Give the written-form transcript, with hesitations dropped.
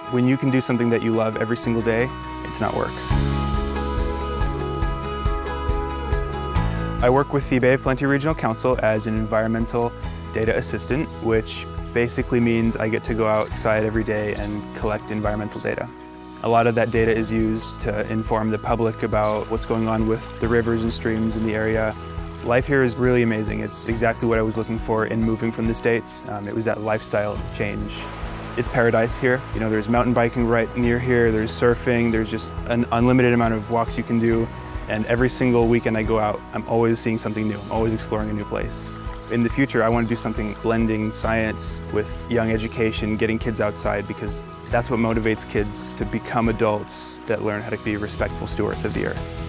When you can do something that you love every single day, it's not work. I work with the Bay of Plenty Regional Council as an environmental data assistant, which basically means I get to go outside every day and collect environmental data. A lot of that data is used to inform the public about what's going on with the rivers and streams in the area. Life here is really amazing. It's exactly what I was looking for in moving from the States. It was that lifestyle change. It's paradise here. You know, there's mountain biking right near here, there's surfing, there's just an unlimited amount of walks you can do. And every single weekend I go out, I'm always seeing something new. I'm always exploring a new place. In the future, I want to do something blending science with young education, getting kids outside, because that's what motivates kids to become adults that learn how to be respectful stewards of the earth.